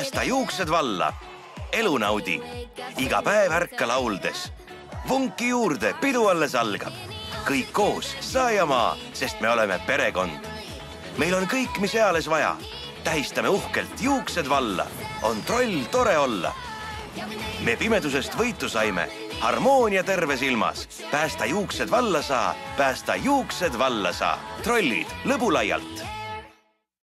päästa juuksed valla. Elu naudi, iga päev ärka lauldes. Vunki juurde, pidu alles algab. Kõik koos, sa ja ma, sest me oleme perekond. Meil on kõik, mis eales vaja. Tähistame uhkelt juuksed valla. On troll tore olla. Me pimedusest võitu saime. Harmoonia terves ilmas. Päästa juuksed valla saa, päästa juuksed valla saa. Trollid lõbu laialt.